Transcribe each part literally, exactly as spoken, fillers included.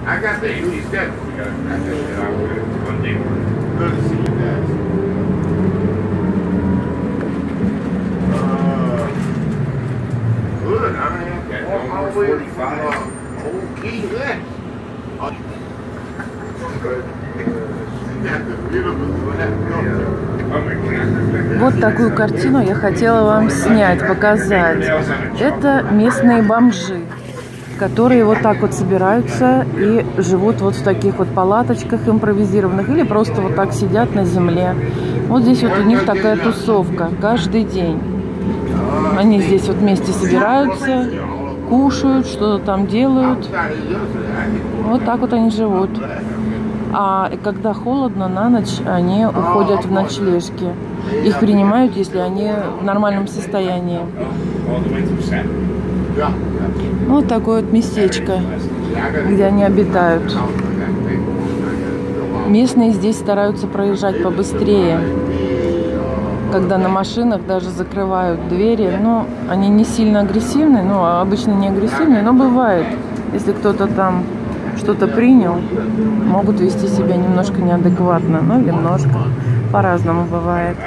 I got the eighty steps. We got I got it out with one day. Good to see you guys. Uh, good. I mean, that's almost forty-five. Okay, good. Вот такую картину я хотела вам снять, показать. Это местные бомжи, которые вот так вот собираются и живут вот в таких вот палаточках импровизированных или просто вот так сидят на земле. Вот здесь вот у них такая тусовка каждый день. Они здесь вот вместе собираются, кушают, что-то там делают. Вот так вот они живут. А когда холодно, на ночь они уходят в ночлежки. Их принимают, если они в нормальном состоянии. Вот такое вот местечко, где они обитают. Местные здесь стараются проезжать побыстрее. Когда на машинах даже закрывают двери, но они не сильно агрессивны, ну, обычно не агрессивные, но бывает, если кто-то там что-то принял, могут вести себя немножко неадекватно, ну, или немножко, по-разному бывает.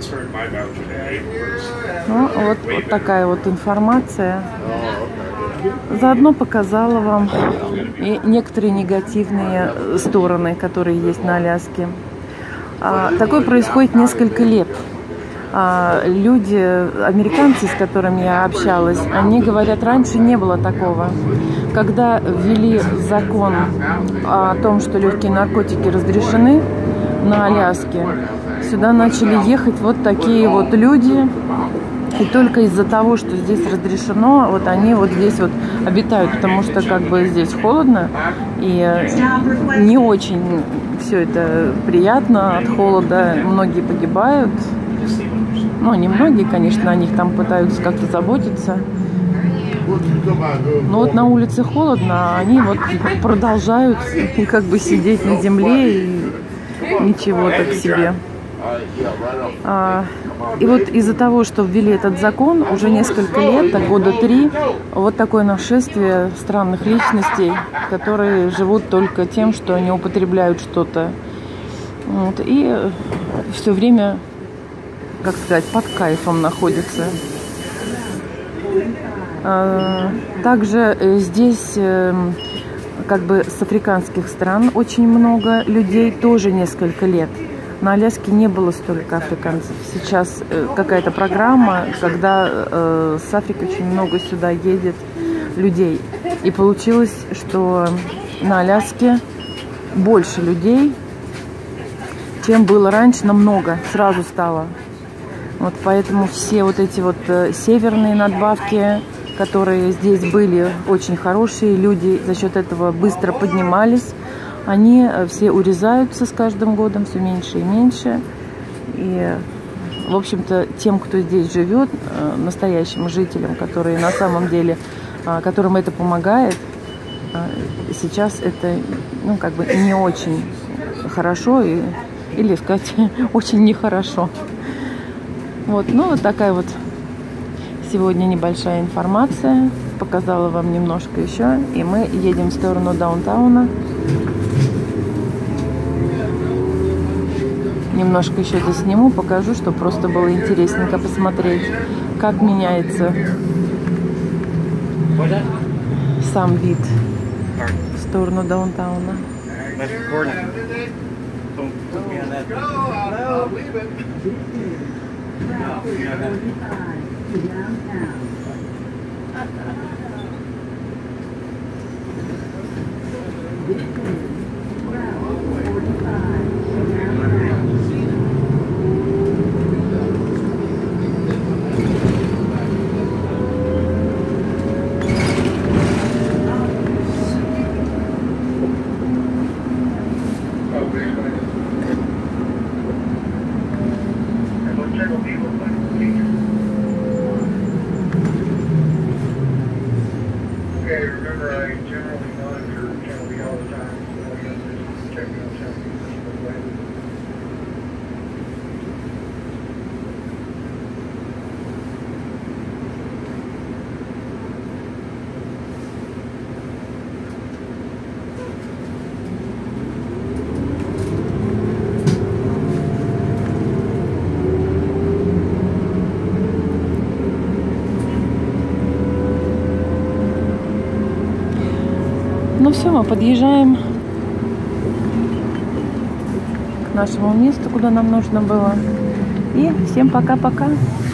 Ну, вот, вот такая вот информация. Заодно показала вам и некоторые негативные стороны, которые есть на Аляске. А, такое происходит несколько лет. А, люди, американцы, с которыми я общалась, они говорят, раньше не было такого. Когда ввели закон о том, что легкие наркотики разрешены на Аляске, сюда начали ехать вот такие вот люди. И только из-за того, что здесь разрешено, вот они вот здесь вот обитают, потому что как бы здесь холодно и не очень все это приятно от холода. Многие погибают. Ну, не многие, конечно, о них там пытаются как-то заботиться. Но вот на улице холодно, а они вот продолжают как бы сидеть на земле и ничего так себе. А, и вот из-за того, что ввели этот закон, уже несколько лет, так года три, вот такое нашествие странных личностей, которые живут только тем, что они употребляют что-то. Вот, и все время, как сказать, под кайфом находятся. А, также здесь как бы с африканских стран очень много людей, тоже несколько лет. На Аляске не было столько африканцев. Сейчас э, какая-то программа, когда э, с Африки очень много сюда едет людей. И получилось, что на Аляске больше людей, чем было раньше, намного сразу стало. Вот поэтому все вот эти вот э, северные надбавки, которые здесь были, очень хорошие, люди за счет этого быстро поднимались. Они все урезаются с каждым годом, все меньше и меньше. И, в общем-то, тем, кто здесь живет, настоящим жителям, которые на самом деле, которым это помогает, сейчас это, ну, как бы не очень хорошо, и, или сказать, очень нехорошо. Вот, ну, вот такая вот сегодня небольшая информация. Показала вам немножко еще, и мы едем в сторону даунтауна. Немножко еще здесь сниму, покажу, чтобы просто было интересненько посмотреть, как меняется сам вид в сторону даунтауна. Okay, remember I generally monitor Channel V all the time. Ну все, мы подъезжаем к нашему месту, куда нам нужно было. И всем пока-пока.